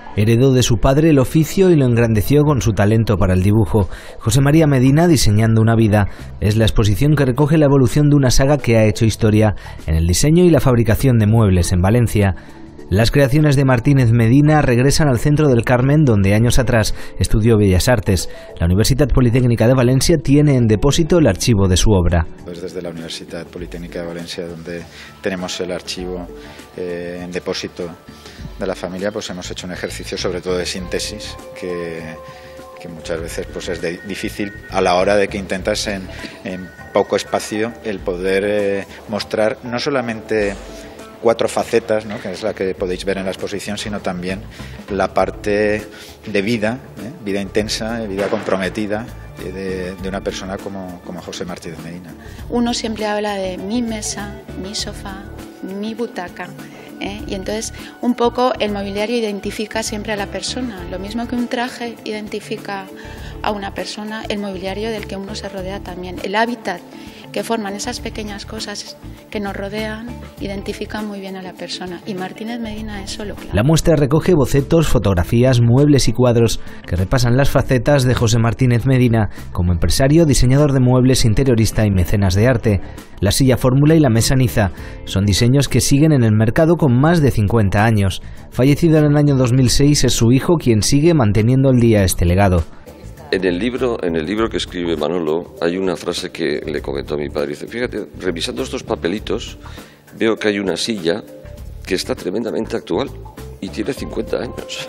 Heredó de su padre el oficio y lo engrandeció con su talento para el dibujo. José María Medina, diseñando una vida, es la exposición que recoge la evolución de una saga que ha hecho historia en el diseño y la fabricación de muebles en Valencia. Las creaciones de Martínez Medina regresan al Centro del Carmen, donde años atrás estudió Bellas Artes. La Universitat Politécnica de Valencia tiene en depósito el archivo de su obra. Pues desde la Universitat Politécnica de Valencia, donde tenemos el archivo en depósito de la familia, pues hemos hecho un ejercicio sobre todo de síntesis que muchas veces pues es difícil a la hora de que intentas en poco espacio el poder mostrar no solamente 4 facetas, ¿no?, que es la que podéis ver en la exposición, sino también la parte de vida, vida intensa, vida comprometida de una persona como José Martínez Medina. Uno siempre habla de mi mesa, mi sofá, mi butaca, y entonces un poco el mobiliario identifica siempre a la persona. Lo mismo que un traje identifica a una persona, el mobiliario del que uno se rodea también. El hábitat que forman esas pequeñas cosas que nos rodean identifican muy bien a la persona, y Martínez Medina es solo claro. La muestra recoge bocetos, fotografías, muebles y cuadros que repasan las facetas de José Martínez Medina como empresario, diseñador de muebles, interiorista y mecenas de arte. La silla fórmula y la mesa Niza son diseños que siguen en el mercado con más de 50 años. Fallecido en el año 2006, es su hijo quien sigue manteniendo al día este legado. En el libro que escribe Manolo hay una frase que le comentó a mi padre. Dice, fíjate, revisando estos papelitos veo que hay una silla que está tremendamente actual y tiene 50 años.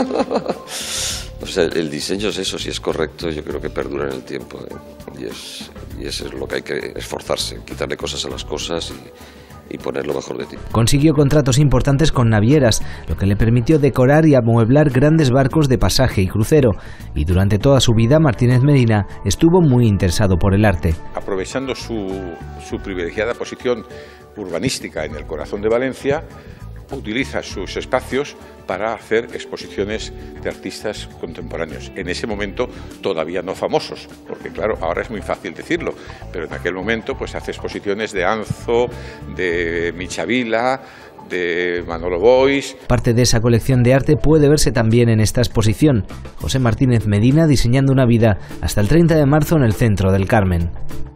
O sea, el diseño es eso, si es correcto, yo creo que perdura en el tiempo, y eso es lo que hay que esforzarse, quitarle cosas a las cosas y poner lo mejor de ti. Consiguió contratos importantes con navieras, lo que le permitió decorar y amueblar grandes barcos de pasaje y crucero, y durante toda su vida Martínez Medina estuvo muy interesado por el arte. Aprovechando su privilegiada posición urbanística en el corazón de Valencia, utiliza sus espacios para hacer exposiciones de artistas contemporáneos, en ese momento todavía no famosos, porque claro, ahora es muy fácil decirlo, pero en aquel momento pues hace exposiciones de Anzo, de Michavila, de Manolo Boix. Parte de esa colección de arte puede verse también en esta exposición. José Martínez Medina diseñando una vida, hasta el 30 de marzo en el Centro del Carmen.